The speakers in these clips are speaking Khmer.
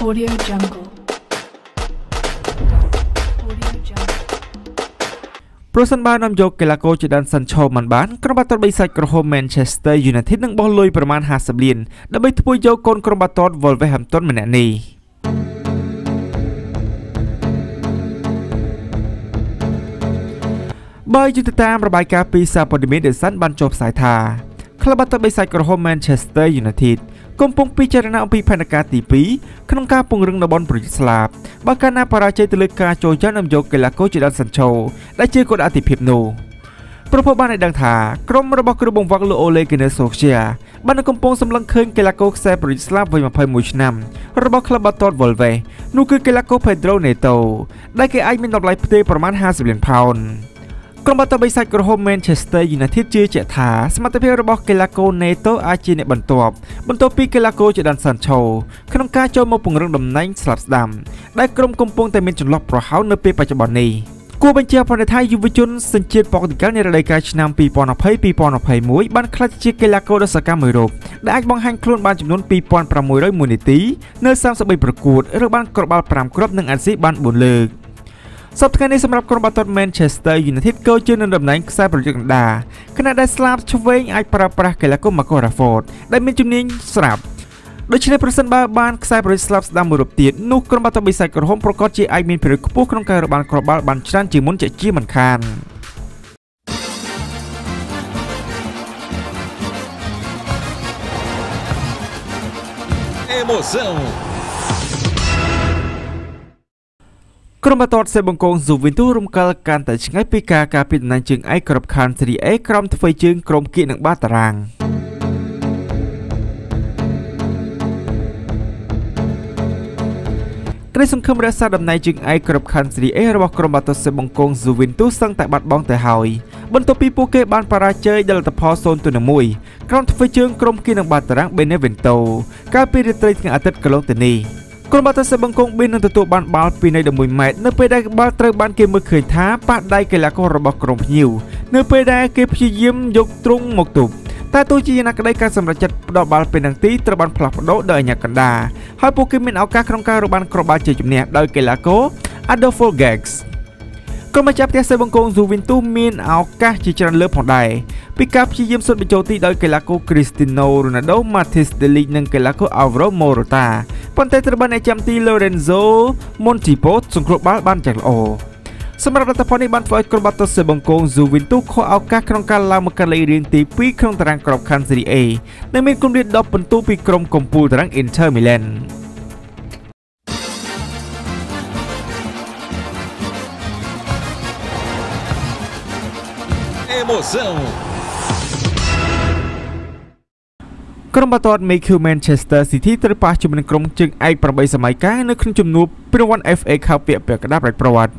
Audio Jungle. Person ban nam yok kelako dan Sancho man ban krobator bay sạch kroho Manchester United nang ball lôiประมาณ50 លានដើម្បីធ្វើយកកូនក្រុមបាល់ទាត់ Wolverhampton ម្នាក់នេះបើយុទ្ធតាមរបាយការណ៍ពីសារព័ត៌មាន The Sun បានចុះផ្សាយថាក្លឹបបាល់ទាត់បីសាច់ក្រហម Manchester United កំពុងពិចារណាអំពីផែនការទី2ក្នុងការពង្រឹងតំបន់ប្រយុទ្ធស្លាបបើកាលណាបរាជ័យទៅលើការចូលចាញ់នាំយកកីឡាករជាដាន Sancho ដែលជាកូនអាទិភាពនោះប្រពន្ធបានឲ្យដឹងថាក្រុមរបស់គ្រូបង្វឹកលោក Ole Gunnar Solskjaer បានកំពុងសម្លឹងឃើញកីឡាករខ្សែប្រយុទ្ធស្លាបវ័យ21ឆ្នាំរបស់ក្លឹបបាល់ទាត់ Wolves នោះគឺកីឡាករ Pedro Neto ដែលគេអាចមានតម្លៃផ្ទេរប្រមាណ50 លានផោនក្រុមបាល់ទាត់បីសាច់ក្រហម Manchester United ជឿជាក់ថាសមត្ថភាពរបស់កីឡាករ Neto អាចជាអ្នកបន្ទាប់ពីកីឡាករជាដាន Sancho ក្នុងការចូលមកពង្រឹងតំណែងស្លាប់ស្ដាំដែលក្រុមកំពុងតែមានចន្លោះប្រហោងនៅពេលបច្ចុប្បន្ននេះគួរបញ្ជាក់ផងថាយុវជនសញ្ជាតិប៉ូទុយហ្គាល់នៃរដូវកាលឆ្នាំ 2020-2021 បានក្លាយជាកីឡាករដ៏សកម្មមួយរូបដែលអាចបង្ហាញខ្លួនបានចំនួន 2601 នាទីនៅ33ប្រកួតឬបានគ្រាប់បាល់ 5 គ្រាប់និងអាស៊ីបាន 4 លើកសប្តាហ៍នេះសម្រាប់ក្រុមបាល់ទាត់ Manchester United ក៏ជឿនឹងតំណែងខ្សែប្រយុទ្ធកណ្ដាលខណៈដែលស្លាបឆ្វេងអាចប្រើប្រាស់កីឡាករ Marco Rashford ដែលមានជំនាញស្រាប់ដូច្នេះប្រសិនបើបានខ្សែប្រយុទ្ធស្លាបស្ដាំមួយរូបទៀតនោះក្រុមបាល់ទាត់បិសាចក្រហមប្រកាសជាអាចមានប្រយោជន៍ខ្ពស់ក្នុងការរកបានគ្រាប់បាល់បានច្រើនជាងមុនជាមិនខានក្រុមបាល់ទាត់សេបង្គង Juventus រំកិលកាន់តែឆ្ងាយពីការការពារតំណែងជើងឯកក្របខ័ណ្ឌ Serie A ក្រោមធ្វើជើងក្រុមគៀកនឹងបាល់តារាងក្តីសង្ឃឹមរក្សាតំណែងជើងឯកក្របខ័ណ្ឌ Serie A របស់ក្រុមបាល់ទាត់សេបង្គង Juventus សឹងតែបាត់បង់ទៅហើយបន្ទាប់ពីពួកគេបានបរាជ័យដោយលទ្ធផល 0-1 ក្រោមធ្វើជើងក្រុមគៀកនឹងបាល់តារាង Benevento កាលពីរាត្រីថ្ងៃអាទិត្យកន្លងទៅនេះក្រុមបាល់ទាត់សេបង្គងបាននឹងទទួលបានបាល់ពីនៃ11ម៉ែត្រនៅពេលដែលបាល់ត្រូវបានគេមើលឃើញថាប៉ះដៃកីឡាកររបស់ក្រុមភ្ញៀវនៅពេលដែលគេព្យាយាមយកទ្រង់មកទប់តែទោះជាយ៉ាងណាក្តីការសម្រេចចិត្តផ្ដោតបាល់ពេលនឹងទីត្រូវបានផ្លាស់ប្ដូរដោយអាញាកណ្ដាលហើយពួកគេមានឱកាសក្នុងការរកបានគ្រាប់បាល់ជាជំនះដោយកីឡាករ Adolfo Gags ក្រុមម្ចាស់ផ្ទះសេបង្គង Juventus មានឱកាសជាច្រើនលើផងដែរពីការព្យាយាមសុទ្ធបញ្ចូលទីដោយកីឡាករ Cristiano Ronaldo, Matheus de Ligt និងកីឡាករ Alvaro Morata ប៉ុន្តែត្រូវបានអ្នកចាំទី Lorenzo Montipo សង្គ្រោះបាល់បានយ៉ាងល្អសម្រាប់លទ្ធផលនេះបានធ្វើឲ្យក្រុមបាល់ទាត់សេបង្គង Juventus ខកឱកាសក្នុងការឡើងមកកាន់លេខរៀងទី2ក្នុងតារាងក្របខ័ណ្ឌ Serie A ដែលមានគម្លាត10ពិន្ទុពីក្រុមកំពូលតារាង Inter Milan Emoção ក្រុមបាល់ទាត់ Manchester City ត្រូវប៉ះជាមួយនឹងក្រុមជើងឯក8សម័យកាលនៅក្នុងជំនួបពានរង្វាន់ FA Cup ពាក់កណ្ដាលប្រវត្តិ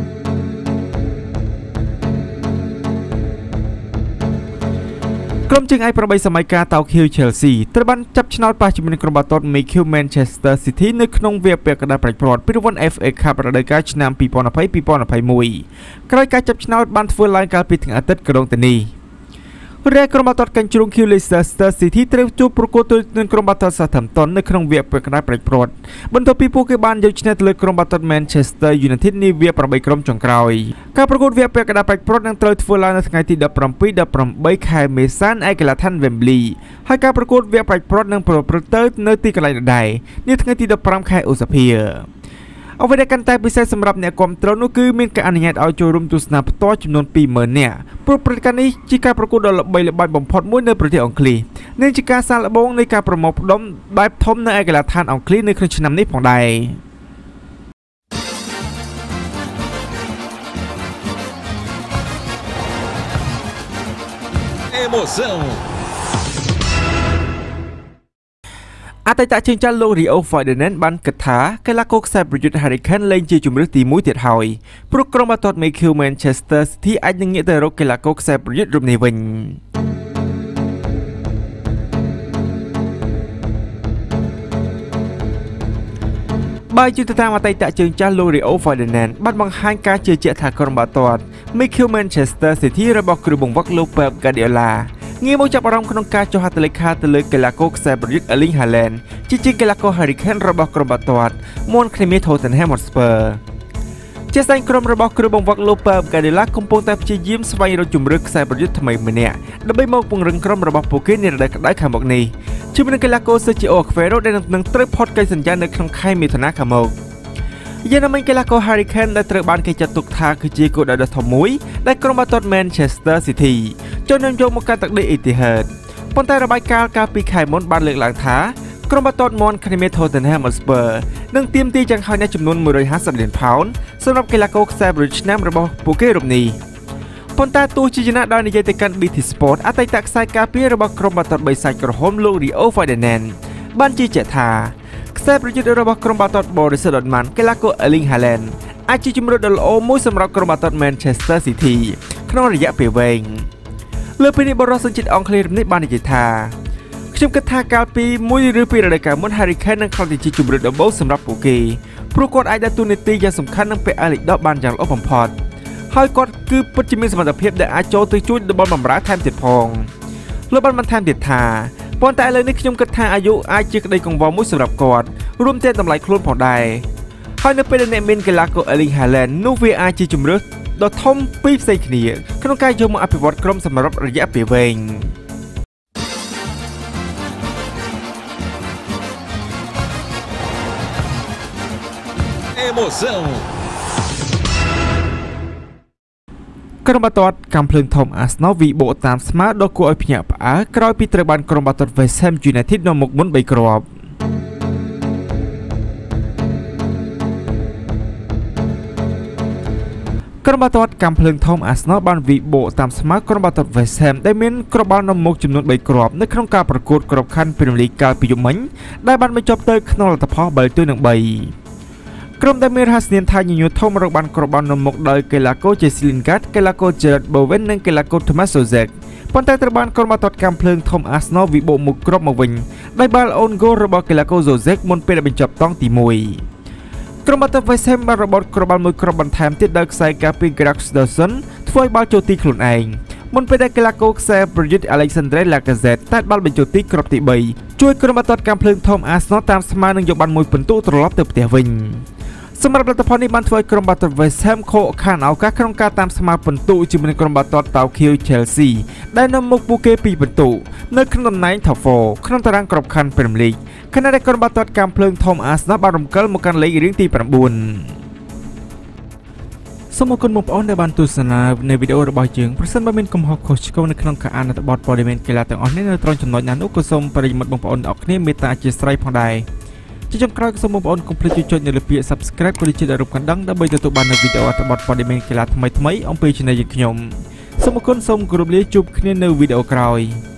ក្រុមជើងឯក8សម័យកាលតោខៀវ Chelsea ត្រូវបានចាប់ឆ្នោតប៉ះជាមួយនឹងក្រុមបាល់ទាត់ Manchester City នៅក្នុងវគ្គពាក់កណ្ដាលប្រវត្តិពានរង្វាន់ FA Cup រដូវកាលឆ្នាំ 2020-2021 ក្រោយការចាប់ឆ្នោតបានធ្វើឡើងកាលពីថ្ងៃអាទិត្យកន្លងទៅនេះរាយក្រុមបាល់ទាត់កញ្ជ្រោង Leicester City ត្រូវជួបប្រកួតទល់នឹងក្រុមបាល់ទាត់ Southampton នៅក្នុងវគ្គពាក់កណ្ដាលប្រវត្តិបន្ទាប់ពីពួកគេបានយកឈ្នះទៅលើក្រុមបាល់ទាត់ Manchester United នាវគ្គ8ក្រុមចុងក្រោយការប្រកួតវគ្គពាក់កណ្ដាលប្រវត្តិនឹងត្រូវធ្វើឡើងនៅថ្ងៃទី17-18 ខែមេសាឯកីឡដ្ឋាន Wembley ហើយការប្រកួតវគ្គប្រវត្តិនឹងប្រព្រឹត្តទៅនៅទីកន្លែងដដែលនាថ្ងៃទី15 ខែឧសភាអ្វីដែលកាន់តែពិសេសសម្រាប់អ្នកគាំទ្រនោះគឺមានការអនុញ្ញាតឲ្យចូលរួមទស្សនាផ្ទាល់ចំនួន 20000 នាក់ព្រោះព្រឹត្តិការណ៍នេះជាការប្រកួតដ៏ល្បីល្បាញបំផុតមួយនៅប្រទេសអង់គ្លេសនិងជាការសាកល្បងនៃការប្រមូលផ្ដុំបែបធំនៅឯកីឡដ្ឋានអង់គ្លេសនៅក្នុងឆ្នាំនេះផងដែរ Emoção អតីតជើងចាស់លោក Rio Ferdinand បានគិតថាកីឡាករខ្សែប្រយុទ្ធ Harry Kane លែងជាជម្រើសទី1ទៀតហើយព្រោះក្រុមបាល់ទាត់ Manchester City អាចនឹងងាកទៅរកកីឡាករខ្សែប្រយុទ្ធរូបនេះវិញបើយុទ្ធតាមអតីតជើងចាស់លោក Rio Ferdinand បានបង្ហាញការជឿជាក់ថាក្រុមបាល់ទាត់ Manchester City របស់គ្រូបង្វឹកលោក Pep Guardiola ងាយមកចាប់អារម្មណ៍ក្នុងការចុះហត្ថលេខាទៅលើកីឡាករខ្សែប្រយុទ្ធ Erling Haaland ជាជាងកីឡាករ Hurricane របស់ក្រុមបាល់ទាត់ Khmer Sport ជាស្ដែងក្រុមរបស់គ្រូបង្វឹកលោកប៉ាប់កាឌីឡាកំពុងតែព្យាយាមស្វែងរកជំរឿនខ្សែប្រយុទ្ធថ្មីម្នាក់ដើម្បីមកពង្រឹងក្រុមរបស់ពួកគេនារដូវក្តៅខាងមុខនេះជាមួយនឹងកីឡាករ Sancho ដែលនឹងត្រូវផុតកិច្ចសន្យានៅក្នុងខែមិថុនាខាងមុខយ៉ាងណាមិញកីឡាករ Hurricane ដែលត្រូវបានគេចាត់ទុកថាគឺជាគោលដៅដ៏ធំមួយដែលក្រុមបាល់ទាត់ Manchester City ចូលនាំយកមកកាន់ទឹកដីអ៊ីទីហាតប៉ុន្តែរបាយការណ៍កាលពីខែមុនបានលើកឡើងថាក្រុមបាល់ទាត់ Khmer Sport នឹងទាមទារចង្ហើយអ្នកចំនួន150លានផោនសម្រាប់កីឡាករខ្សែប្រយុទ្ធឆ្នាំរបស់ពួកគេរូបនេះប៉ុន្តែទោះជាយ៉ាងណាដោយនិយាយទៅកាន់ BT Sport អតីតខ្សែការពាររបស់ក្រុមបាល់ទាត់បិសាចក្រហមលោក Rio Ferdinand បានជឿជាក់ថាខ្សែប្រយុទ្ធរបស់ក្រុមបាល់ទាត់ Borussia Dortmund កីឡាករ Erling Haaland អាចជាជំរឿនដ៏ល្អមួយសម្រាប់ក្រុមបាល់ទាត់ Manchester City ក្នុងរយៈពេលវែងលើពីនេះបរិសុទ្ធជាតិអង់គ្លេសនេះបាននិយាយថាខ្ញុំគិតថាកាលពី1ឬ2រដូវកាលមុន Hurricane នឹងក្លាយជាជំរឿនដំបូងសម្រាប់ពួកគេព្រោះគាត់អាចដើរតួនាទីយ៉ាងសំខាន់នឹងពាក់អាវលេខ10បានយ៉ាងល្អបំផុតហើយគាត់គឺពិតជាមានសមត្ថភាពដែលអាចចូលទៅជួយដល់បម្រើថែមទៀតផងលោកបានបន្ថែមទៀតថាប៉ុន្តែឥឡូវនេះខ្ញុំគិតថាអាយុអាចជាក្តីកង្វល់មួយសម្រាប់គាត់រួមទាំងតម្លៃខ្លួនផងដែរហើយនៅពេលដែលអ្នកមានកីឡាករ Erling Haaland នោះវាអាចជាជំរឿនដ៏ធំពីរផ្សេងគ្នាក្នុងការយកមកអភិវឌ្ឍក្រុមសម្រាប់រយៈពេលវែងក្រុមបាល់ទាត់កាំភ្លើងធំ Arsenal វិបោតាមស្មើដល់គួរឲ្យភ្ញាក់ផ្អើលក្រោយពីត្រូវបានក្រុមបាល់ទាត់ West Ham United នៅមុខមុន3គ្រាប់ក្រុមបាល់ទាត់កាំភ្លើងធំ Arsenal បានវិបោតាមស្មើក្រុមបាល់ទាត់ West Ham ដែលមានគ្រាប់បាល់នៅមុខចំនួន3គ្រាប់នៅក្នុងការប្រកួតក្របខ័ណ្ឌ Premier League កាលពីយប់មិញដែលបានបញ្ចប់ទៅក្នុងលទ្ធផល3-3ក្រុមដែលមានរហស្សនាមថាញញួរធំរកបានគ្រាប់បាល់នៅមុខដោយកីឡាករ Jesse Lingard កីឡាករ Gerard Bowen និងកីឡាករ Thomas Soucek ប៉ុន្តែត្រូវបានក្រុមបាល់ទាត់កាំភ្លើងធំ Arsenal វិបោមុខគ្រាប់មកវិញដោយបាល់អូនហ្គោលរបស់កីឡាករ Soucek មុនពេលបញ្ចប់តង់ទី1ក្រុមបាល់ទាត់ West Ham បានរបត់គ្រាប់បាល់មួយគ្រាប់បន្ថែមទៀតដោយខ្សែការពារ Greg Dawson ធ្វើឲ្យបាល់ចូលទីខ្លួនឯងមុនពេលដែលកីឡាករខ្សែប្រយុទ្ធ Alexandre Lacazette តែបាល់បញ្ចូលទីគ្រាប់ទី3ជួយក្រុមបាល់ទាត់កាំភ្លើងធំ Arsenal តាមស្មើនឹងយកបានមួយពិន្ទុត្រឡប់ទៅផ្ទះវិញសម្រាប់លទ្ធផលនេះបានធ្វើឲ្យក្រុមបាល់ទាត់ West Ham ខកខានឱកាសក្នុងការតាមស្មើពិន្ទុជាមួយនឹងក្រុមបាល់ទាត់តោខៀវ Chelsea ដែលនៅមុខពួកគេ2ពិន្ទុនៅក្នុងតំណែង Top 4 ក្នុងតារាងក្របខ័ណ្ឌ Premier League ខណៈដែលក្រុមបាល់ទាត់កាំភ្លើងធំ Arsenal បានរំកិលមកកាន់លេខរៀងទី9សូមអរគុណបងប្អូនដែលបានទស្សនានៅវីដេអូរបស់យើងប្រសិនបើមានកំហុសខុសឆ្គងនៅក្នុងការអានអត្ថបទព័ត៌មានកីឡាទាំងអស់នេះនៅត្រង់ចំណុចណានោះក៏សូមប្រិយមិត្តបងប្អូនទាំងអស់គ្នាមេត្តាអធិស្ឋានផងដែរជាចុងក្រោយសូមបងប្អូនកុំភ្លេចចុចនៅលើពាក្យ Subscribe ក៏ដូចជារូបកណ្ដឹងដើម្បីទទួលបាននូវវីដេអូអត្ថបទព័ត៌មានកីឡាថ្មីៗអំពី Channel យើងខ្ញុំសូមអរគុណសូមគោរពលាជួបគ្នានៅវីដេអូក្រោយ